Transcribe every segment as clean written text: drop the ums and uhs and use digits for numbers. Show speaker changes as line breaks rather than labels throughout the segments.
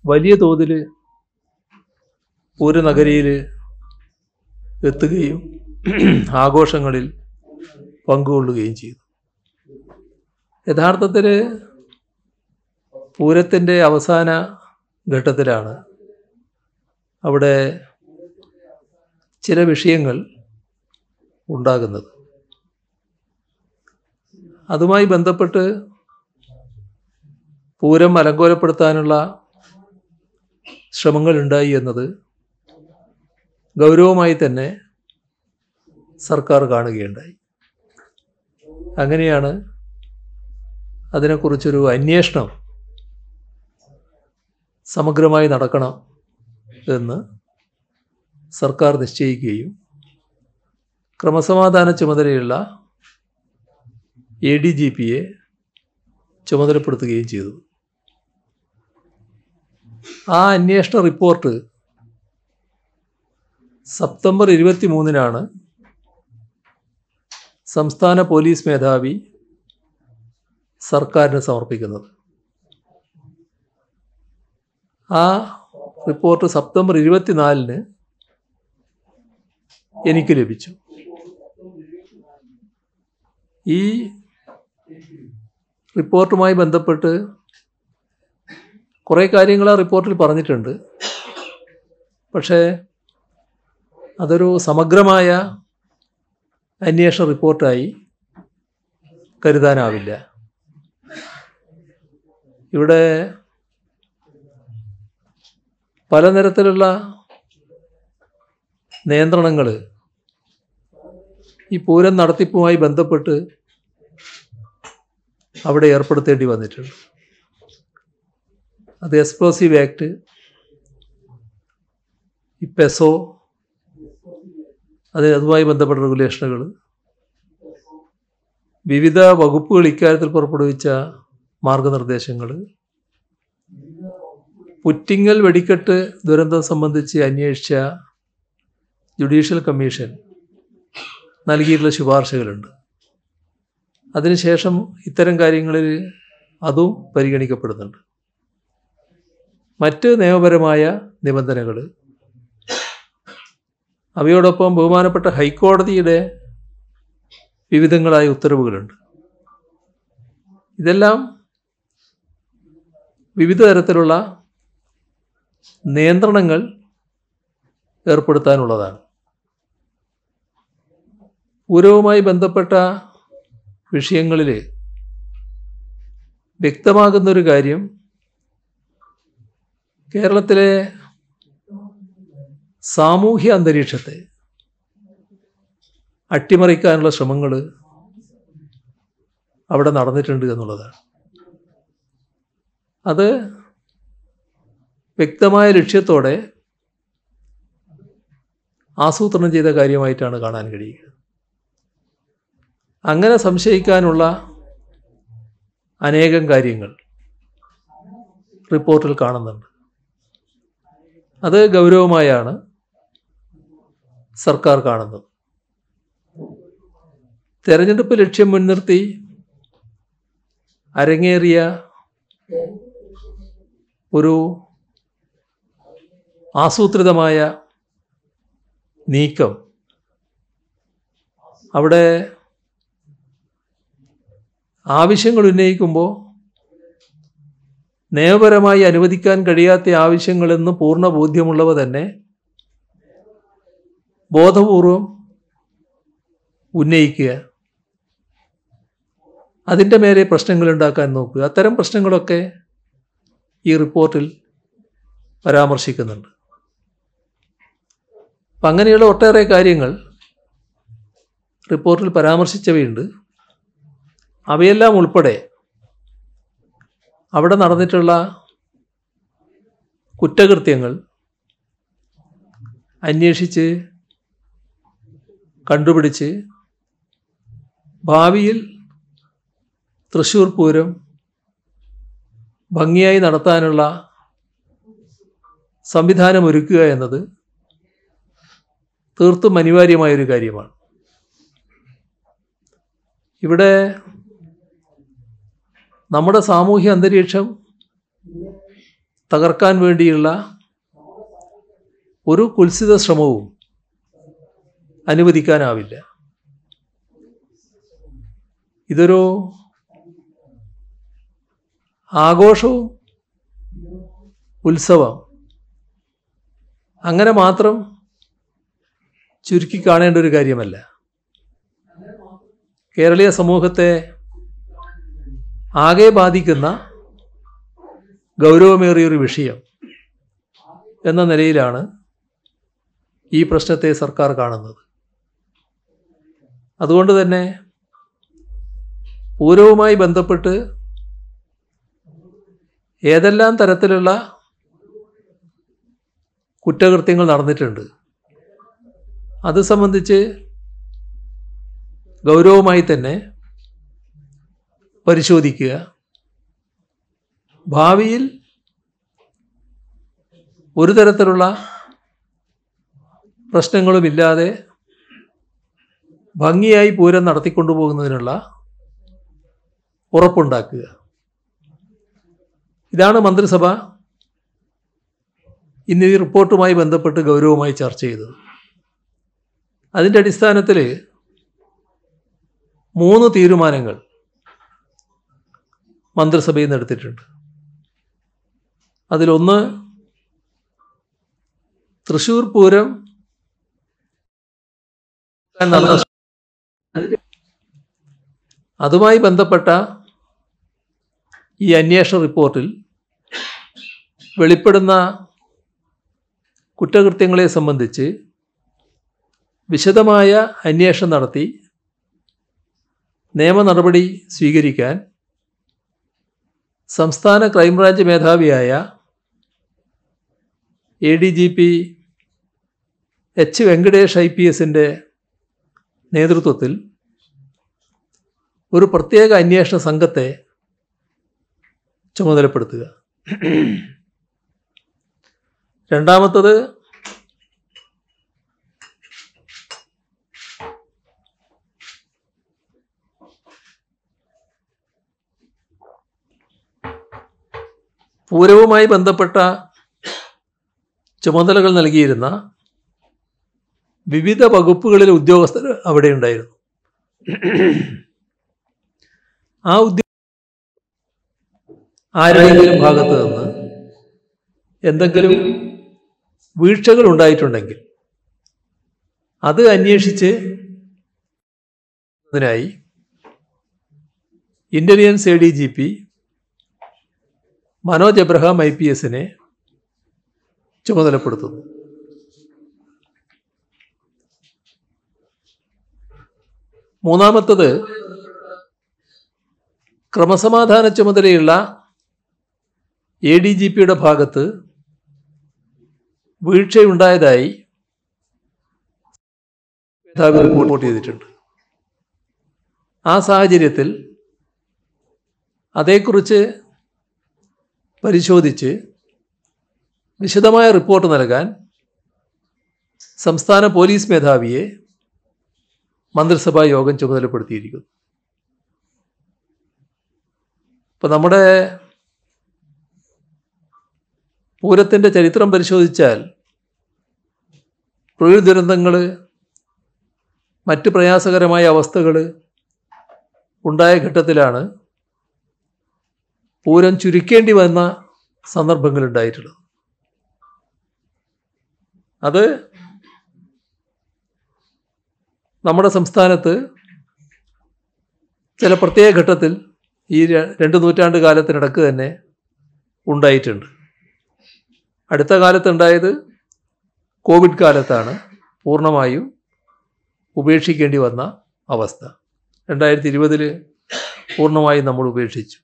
വലിയ തോതിൽ പൂരനഗരിയിൽ എത്തുകയും ആഘോഷങ്ങളിൽ പങ്കുകൊള്ളുകയും ചെയ്തു. യഥാർത്ഥത്തിൽ പൂരത്തിൻ്റെ അവസാന ഘട്ടത്തിലാണ് അവിടെ ചില വിഷയങ്ങൾ ഉണ്ടാകുന്നത്. അതുമായി ബന്ധപ്പെട്ട് പൂരം അലങ്കോലപ്പെടുത്താനുള്ള ശ്രമങ്ങൾ ഉണ്ടായി എന്നത് ഗൗരവമായി തന്നെ സർക്കാർ കാണുകയുണ്ടായി. അങ്ങനെയാണ് അതിനെക്കുറിച്ചൊരു അന്വേഷണം സമഗ്രമായി നടക്കണം എന്ന് സർക്കാർ നിശ്ചയിക്കുകയും ക്രമസമാധാന ചുമതലയുള്ള ADGPയെ ചുമതലപ്പെടുത്തുകയും ചെയ്തു. ആ അന്വേഷണ റിപ്പോർട്ട് സെപ്റ്റംബർ 23 സംസ്ഥാന പോലീസ് മേധാവി സർക്കാരിന് സമർപ്പിക്കുന്നത്. ആ റിപ്പോർട്ട് സെപ്റ്റംബർ 24 എനിക്ക് ലഭിച്ചു. ഈ റിപ്പോർട്ടുമായി ബന്ധപ്പെട്ട് കുറേ കാര്യങ്ങൾ ആ റിപ്പോർട്ടിൽ പറഞ്ഞിട്ടുണ്ട്. പക്ഷേ അതൊരു സമഗ്രമായ അന്വേഷണ റിപ്പോർട്ടായി കരുതാനാവില്ല. ഇവിടെ പലതരത്തിലുള്ള നിയന്ത്രണങ്ങൾ ഈ പൂരം നടത്തിപ്പുമായി ബന്ധപ്പെട്ട് അവിടെ ഏർപ്പെടുത്തേണ്ടി വന്നിട്ടുണ്ട്. അത് എക്സ്പ്ലോസീവ് ആക്ട്, ഈ പെസോ, അതുമായി ബന്ധപ്പെട്ട റെഗുലേഷനുകൾ, വിവിധ വകുപ്പുകൾ ഇക്കാര്യത്തിൽ പുറപ്പെടുവിച്ച മാർഗനിർദ്ദേശങ്ങൾ, പുറ്റിങ്ങൽ വെടിക്കെട്ട് ദുരന്തം സംബന്ധിച്ച് അന്വേഷിച്ച ജുഡീഷ്യൽ കമ്മീഷൻ നൽകിയിട്ടുള്ള ശുപാർശകളുണ്ട്. അതിനുശേഷം ഇത്തരം കാര്യങ്ങളിൽ അതും പരിഗണിക്കപ്പെടുന്നുണ്ട്. മറ്റ് നിയമപരമായ നിബന്ധനകൾ, അവയോടൊപ്പം ബഹുമാനപ്പെട്ട ഹൈക്കോടതിയുടെ വിവിധങ്ങളായ ഉത്തരവുകളുണ്ട്. ഇതെല്ലാം വിവിധ തരത്തിലുള്ള നിയന്ത്രണങ്ങൾ ഏർപ്പെടുത്താനുള്ളതാണ്. പൂരവുമായി ബന്ധപ്പെട്ട വിഷയങ്ങളിൽ വ്യക്തമാകുന്നൊരു കാര്യം, കേരളത്തിലെ സാമൂഹ്യ അന്തരീക്ഷത്തെ അട്ടിമറിക്കാനുള്ള ശ്രമങ്ങൾ അവിടെ നടന്നിട്ടുണ്ട് എന്നുള്ളതാണ്. അത് വ്യക്തമായ ലക്ഷ്യത്തോടെ ആസൂത്രണം ചെയ്ത കാര്യമായിട്ടാണ് കാണാൻ കഴിയുക. അങ്ങനെ സംശയിക്കാനുള്ള അനേകം കാര്യങ്ങൾ റിപ്പോർട്ടിൽ കാണുന്നുണ്ട്. അത് ഗൗരവമായാണ് സർക്കാർ കാണുന്നത്. തെരഞ്ഞെടുപ്പ് ലക്ഷ്യം മുൻനിർത്തി അരങ്ങേറിയ ഒരു ആസൂത്രിതമായ നീക്കം അവിടെ ആവശ്യങ്ങൾ ഉന്നയിക്കുമ്പോൾ നിയമപരമായി അനുവദിക്കാൻ കഴിയാത്ത ആവശ്യങ്ങളെന്ന് പൂർണ്ണ ബോധ്യമുള്ളവ തന്നെ ബോധപൂർവം ഉന്നയിക്കുക, അതിൻ്റെ മേലെ പ്രശ്നങ്ങൾ ഉണ്ടാക്കാൻ നോക്കുക. അത്തരം പ്രശ്നങ്ങളൊക്കെ ഈ റിപ്പോർട്ടിൽ പരാമർശിക്കുന്നുണ്ട്. അപ്പം അങ്ങനെയുള്ള ഒട്ടേറെ കാര്യങ്ങൾ റിപ്പോർട്ടിൽ പരാമർശിച്ചവയുണ്ട്. അവയെല്ലാം ഉൾപ്പെടെ അവിടെ നടന്നിട്ടുള്ള കുറ്റകൃത്യങ്ങൾ അന്വേഷിച്ച് കണ്ടുപിടിച്ച് ഭാവിയിൽ തൃശ്ശൂർ പൂരം ഭംഗിയായി നടത്താനുള്ള സംവിധാനമൊരുക്കുക എന്നത് തീർത്തും അനിവാര്യമായൊരു കാര്യമാണ്. ഇവിടെ നമ്മുടെ സാമൂഹ്യ അന്തരീക്ഷം തകർക്കാൻ വേണ്ടിയുള്ള ഒരു കുൽസിത ശ്രമവും അനുവദിക്കാനാവില്ല. ഇതൊരു ആഘോഷവും ഉത്സവം അങ്ങനെ മാത്രം ചുരുക്കി കാണേണ്ട ഒരു കാര്യമല്ല. കേരളീയ സമൂഹത്തെ ആകെ ബാധിക്കുന്ന ഗൗരവമേറിയൊരു വിഷയം എന്ന നിലയിലാണ് ഈ പ്രശ്നത്തെ സർക്കാർ കാണുന്നത്. അതുകൊണ്ട് തന്നെ പൂരവുമായി ബന്ധപ്പെട്ട് ഏതെല്ലാം തരത്തിലുള്ള കുറ്റകൃത്യങ്ങൾ നടന്നിട്ടുണ്ട് അത് സംബന്ധിച്ച് ഗൗരവമായി തന്നെ പരിശോധിക്കുക. ഭാവിയിൽ ഒരു തരത്തിലുള്ള പ്രശ്നങ്ങളുമില്ലാതെ ഭംഗിയായി പൂരം നടത്തിക്കൊണ്ടുപോകുന്നതിനുള്ള ഉറപ്പുണ്ടാക്കുക. ഇതാണ് മന്ത്രിസഭ ഇന്ന് ഈ റിപ്പോർട്ടുമായി ബന്ധപ്പെട്ട് ഗൗരവമായി ചർച്ച ചെയ്തത്. അതിൻ്റെ അടിസ്ഥാനത്തിൽ 3 തീരുമാനങ്ങൾ മന്ത്രിസഭയിൽ നിന്ന് എടുത്തിട്ടുണ്ട്. അതിലൊന്ന്, തൃശ്ശൂർ പൂരം അതുമായി ബന്ധപ്പെട്ട ഈ അന്വേഷണ റിപ്പോർട്ടിൽ വെളിപ്പെടുന്ന കുറ്റകൃത്യങ്ങളെ സംബന്ധിച്ച് വിശദമായ അന്വേഷണം നടത്തി നിയമ നടപടി സ്വീകരിക്കാൻ സംസ്ഥാന ക്രൈംബ്രാഞ്ച് മേധാവിയായ ADGP H. വെങ്കടേഷ് IPSൻ്റെ നേതൃത്വത്തിൽ ഒരു പ്രത്യേക അന്വേഷണ സംഘത്തെ ചുമതലപ്പെടുത്തുക. രണ്ടാമത്തത്, പൂരവുമായി ബന്ധപ്പെട്ട ചുമതലകൾ നൽകിയിരുന്ന വിവിധ വകുപ്പുകളിലെ ഉദ്യോഗസ്ഥർ അവിടെ ഉണ്ടായിരുന്നു. ആ ആരുടെയെങ്കിലും ഭാഗത്ത് നിന്ന് എന്തെങ്കിലും വീഴ്ചകൾ ഉണ്ടായിട്ടുണ്ടെങ്കിൽ അത് അന്വേഷിച്ച് അതിനായി ഇന്റലിജൻസ് ADGP മനോജ് എബ്രഹാം IPSനെ ചുമതലപ്പെടുത്തുന്നു. മൂന്നാമത്തത്, ക്രമസമാധാന ചുമതലയുള്ള ADGPയുടെ ഭാഗത്ത് വീഴ്ചയുണ്ടായതായി മേധാവി റിപ്പോർട്ട് ചെയ്തിട്ടുണ്ട്. ആ സാഹചര്യത്തിൽ അതേക്കുറിച്ച് പരിശോധിച്ച് വിശദമായ റിപ്പോർട്ട് നൽകാൻ സംസ്ഥാന പോലീസ് മേധാവിയെ മന്ത്രിസഭാ യോഗം ചുമതലപ്പെടുത്തിയിരിക്കുന്നു. ഇപ്പം നമ്മുടെ പൂരത്തിൻ്റെ ചരിത്രം പരിശോധിച്ചാൽ പ്രകൃതി ദുരന്തങ്ങൾ, മറ്റ് പ്രയാസകരമായ അവസ്ഥകൾ ഉണ്ടായ ഘട്ടത്തിലാണ് പൂരം ചുരുക്കേണ്ടി വന്ന സന്ദർഭങ്ങളുണ്ടായിട്ടുള്ളത്. അത് നമ്മുടെ സംസ്ഥാനത്ത് ചില പ്രത്യേക ഘട്ടത്തിൽ ഈ 2 നൂറ്റാണ്ട് കാലത്തിനിടക്ക് തന്നെ ഉണ്ടായിട്ടുണ്ട്. അടുത്ത കാലത്തുണ്ടായത് കോവിഡ് കാലത്താണ് പൂർണ്ണമായും ഉപേക്ഷിക്കേണ്ടി വന്ന അവസ്ഥ. 2020 പൂർണ്ണമായും നമ്മൾ ഉപേക്ഷിച്ചു.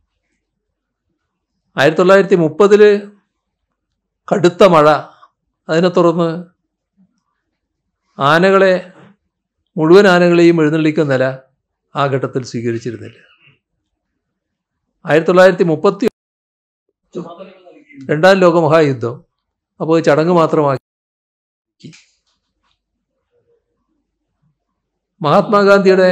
1930 കടുത്ത മഴ, അതിനെ തുടർന്ന് മുഴുവൻ ആനകളെയും എഴുന്നള്ളിക്കുന്ന നില ആ ഘട്ടത്തിൽ സ്വീകരിച്ചിരുന്നില്ല. 1930 രണ്ടാം ലോകമഹായുദ്ധം അപ്പോൾ ചടങ്ങ് മാത്രമാക്കി. മഹാത്മാഗാന്ധിയുടെ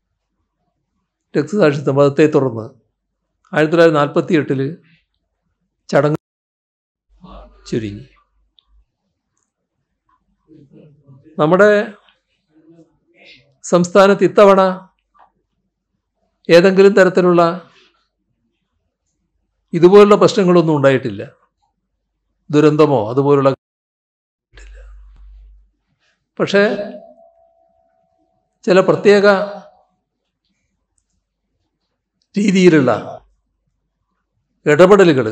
രക്തസാക്ഷിത്വം, മതത്തെ തുടർന്ന് 1948 ചടങ്ങ് ചുരുങ്ങി. നമ്മുടെ സംസ്ഥാനത്ത് ഇത്തവണ ഏതെങ്കിലും തരത്തിലുള്ള ഇതുപോലുള്ള പ്രശ്നങ്ങളൊന്നും ഉണ്ടായിട്ടില്ല. ദുരന്തമോ അതുപോലുള്ള. പക്ഷേ ചില പ്രത്യേക രീതിയിലുള്ള ഇടപെടലുകൾ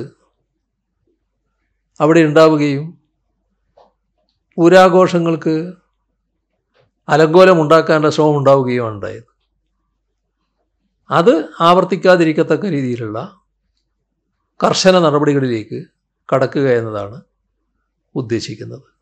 അവിടെ ഉണ്ടാവുകയും പൂരാഘോഷങ്ങൾക്ക് അലങ്കോലമുണ്ടാക്കാനുള്ള ശ്രമം ഉണ്ടാവുകയുമാണ് ഉണ്ടായത്. അത് ആവർത്തിക്കാതിരിക്കത്തക്ക രീതിയിലുള്ള കർശന നടപടികളിലേക്ക് കടക്കുക എന്നതാണ് ഉദ്ദേശിക്കുന്നത്.